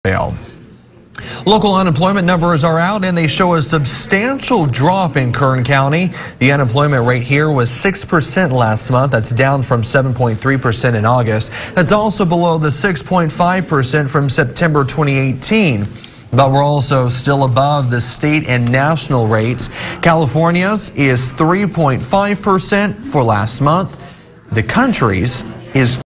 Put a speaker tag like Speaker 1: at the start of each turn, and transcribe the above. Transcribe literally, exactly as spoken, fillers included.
Speaker 1: Fail. Local unemployment numbers are out and they show a substantial drop in Kern County. The unemployment rate here was six percent last month. That's down from seven point three percent in August. That's also below the six point five percent from September twenty eighteen. But we're also still above the state and national rates. California's is three point five percent for last month. The country's is